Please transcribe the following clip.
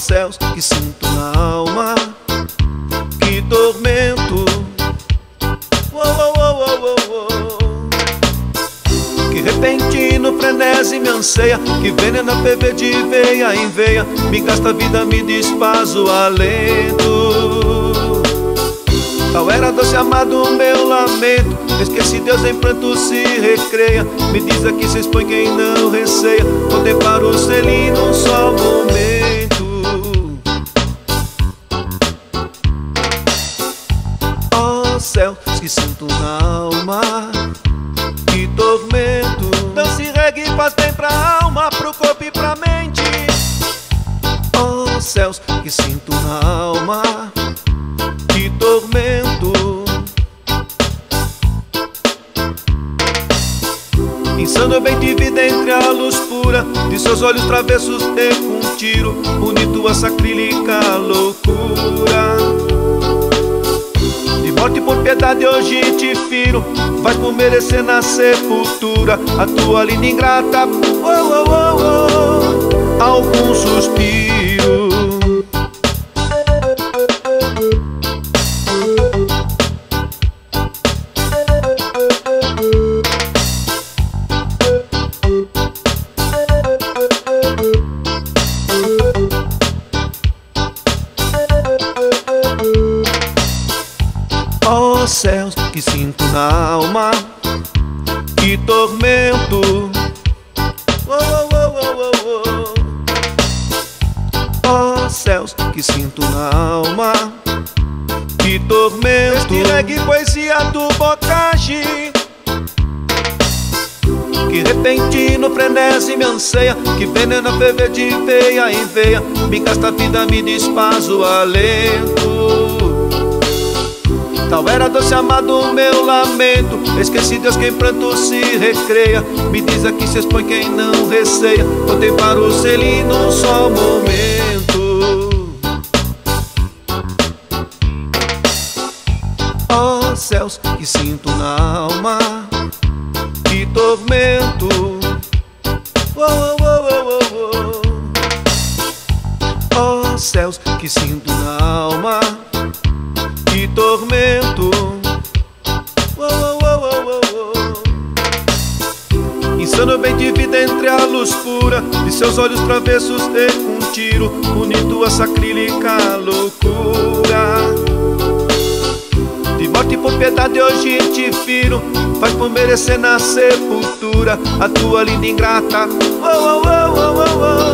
céus, que sinto na alma, que tormento. Oh, oh, oh, oh, oh, oh. Que repentino frenesi me anseia, que veneno a ferver de veia em veia, me gasta a vida, me desfaz o alento. Tal era doce amado meu lamento, esqueci Deus em pranto se recreia, me diz aqui se expõe quem não receia, contemplar o selim num só momento. Ó céus, que sinto na alma, que tormento. Dança e reggae faz bem pra alma, pro corpo e pra mente. Ó céus, que sinto na alma, que tormento. Insano bem de vida entre a luz pura de seus olhos travessos e com um tiro bonito a sacrílica loucura. De morte por piedade hoje te firo, vais por merecer na sepultura a tua linda ingrata. Oh, oh, oh, oh, algum suspiro. Ó céus, que sinto na alma, que tormento. Oh, oh, oh, oh, oh, oh. Ó céus, que sinto na alma, que tormento. Este reggae poesia do bocage, que repentino frenesi me anseia, que veneno a ferver de veia em veia, me gasta a vida, me desfaz o alento. Tal era doce amado meu lamento, esqueci Deus quem pranto se recreia, me diz aqui se expõe quem não receia, contemplar o selim num só momento. Ó céus, que sinto na alma, que tormento. Oh, oh, oh, oh, oh. Ó céus, que sinto na alma, que tormento. Oh, oh, oh, oh, oh. Insano bem de vida entre a luz pura de seus olhos travessos e com um tiro bonito a sacrílica loucura. De morte por piedade hoje te firo, faz por merecer na sepultura a tua linda ingrata. Oh, oh, oh, oh, oh, oh.